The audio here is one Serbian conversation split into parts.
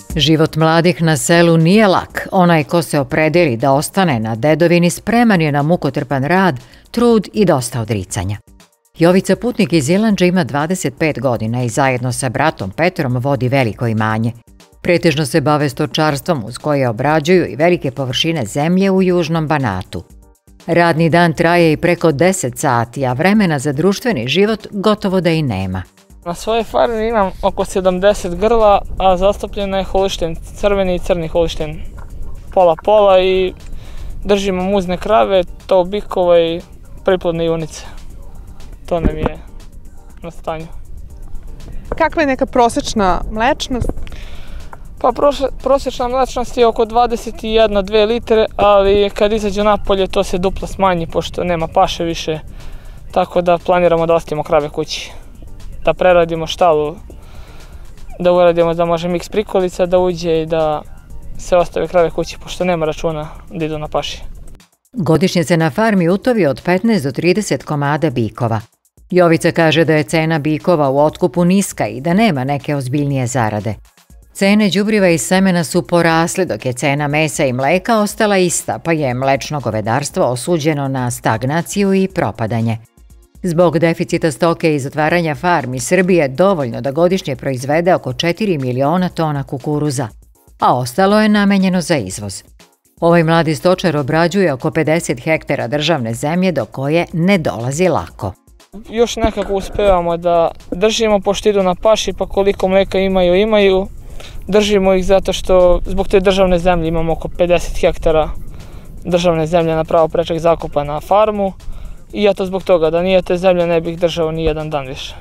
Život mladih na selu nije lak. Onaj ko se opredeli da ostane na dedovini spreman je na mukotrpan rad, trud i dosta odricanja. Jovica Putnik iz Ilandže ima 25 godina i zajedno sa bratom Petrom vodi veliko imanje. Pretežno se bave stočarstvom uz koje obrađuju i velike površine zemlje u južnom Banatu. Radni dan traje i preko 10 sati, a vremena za društveni život gotovo da i nema. Na svojoj farmi imam oko 70 grla, a zastupljena je Holštajn, crveni i crni Holštajn. Pola i držimo muzne krave, to bikova i priplodne junice. To nam je na stanju. Kakva je neka prosječna mlečnost? Pa prosječna mlečnost je oko 21-2 litre, ali kad izađe napolje to se duplo smanji pošto nema paše više. Tako da planiramo da ostavimo krave kući. Da preradimo štalu, da uradimo da može miks prikolica da uđe i da se ostave krave kući pošto nema računa da idu na paši. Godišnje se na farmi utovi od 15 do 30 komada bikova. Jovica kaže da je cena bikova u otkupu niska i da nema neke ozbiljnije zarade. Cene đubriva i semena su porasle dok je cena mesa i mleka ostala ista, pa je mlečno govedarstvo osuđeno na stagnaciju i propadanje. Zbog deficita stoke i zatvaranja farmi, Srbije je dovoljno da godišnje proizvede oko 4 miliona tona kukuruza, a ostalo je namenjeno za izvoz. Ovaj mladi stočar obrađuje oko 50 hektara državne zemlje do koje ne dolazi lako. Još nekako uspevamo da držimo pošto idu na paši, pa koliko mleka imaju. Držimo ih zato što zbog te državne zemlje imamo oko 50 hektara državne zemlje na pravo prečeg zakupa na farmu. I eto zbog toga, da nije te zemlje ne bih držao ni jedan dan više.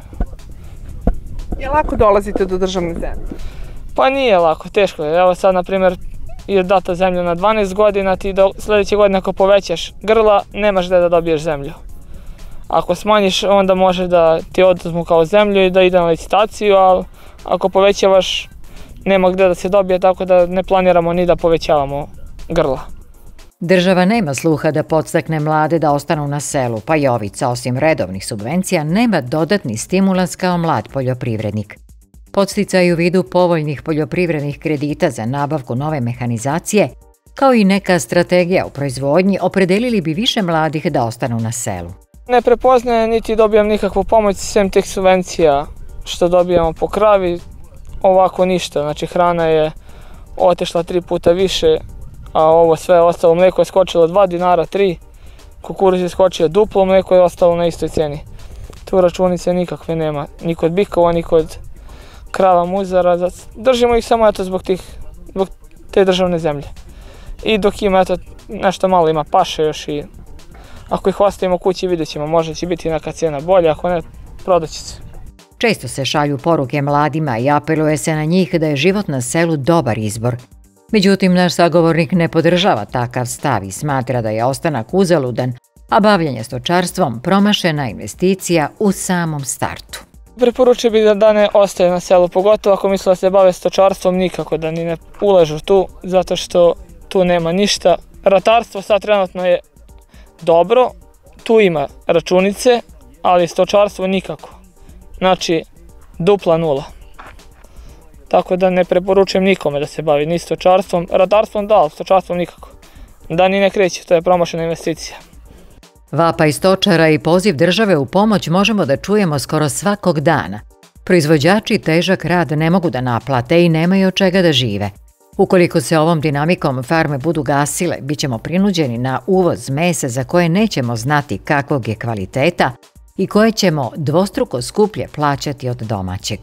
Je lako dolazite do državne zemlje? Pa nije lako, teško je. Evo sad, na primjer, je data zemlja na 12 godina, ti do sljedeće godine ako povećaš grla, nemaš gde da dobiješ zemlju. Ako smanjiš, onda može da ti oduzmu kao zemlju i da ide na licitaciju, ali ako povećavaš, nema gde da se dobije, tako da ne planiramo ni da povećavamo grla. Država nema sluha da podstakne mlade da ostanu na selu, pa Jovica, osim redovnih subvencija, nema dodatni stimulans kao mlad poljoprivrednik. Podsticaj u vidu povoljnih poljoprivrednih kredita za nabavku nove mehanizacije, kao i neka strategija u proizvodnji, opredelili bi više mladih da ostanu na selu. Ne prepoznaje niti dobijam nikakvu pomoć sem tih subvencija što dobijamo po kravi, ovako ništa. Znači hrana je otišla 3 puta više, a ovo sve ostalo, mlijeko je skočilo 2 dinara, 3, kukuruz je skočio duplo, mlijeko je ostalo na istoj cijeni. Tu računice nikakve nema, ni kod bikova, ni kod krava muzara. Držimo ih samo zbog te državne zemlje. I dok ima nešto malo ima paše još i ako ih ostavimo kući vidjet ćemo, možda će biti neka cijena bolja, ako ne, prodat će se. Često se šalju poruke mladima i apeluje se na njih da je život na selu dobar izbor. Međutim, naš sagovornik ne podržava takav stav i smatra da je ostanak uzaludan, a bavljanje stočarstvom promašena investicija u samom startu. Preporučio bih da ne ostaje na selu, pogotovo ako misle da se bave stočarstvom, nikako da ni ne ulažu tu, zato što tu nema ništa. Ratarstvo sad trenutno je dobro, tu ima računice, ali stočarstvo nikako. Znači, dupla nula. Tako da ne preporučujem nikome da se bavi ni stočarstvom, ratarstvom da, ali stočarstvom nikako. Da ni ne kreće, to je promašena investicija. Vapaj stočara i poziv države u pomoć možemo da čujemo skoro svakog dana. Proizvođači težak rad ne mogu da naplate i nemaju od čega da žive. Ukoliko se ovom dinamikom farme budu gasile, bit ćemo prinuđeni na uvoz mesa za koje nećemo znati kakvog je kvaliteta i koje ćemo dvostruko skuplje plaćati od domaćeg.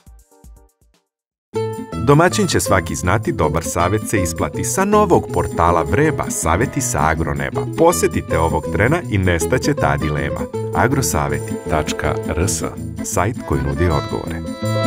Domaćin će svaki znati, dobar savjet se isplati. Sa novog portala Vreba, savjeti sa agroneba. Posjetite ovog trena i nestaće ta dilema. agrosaveti.rs, sajt koji nudi odgovore.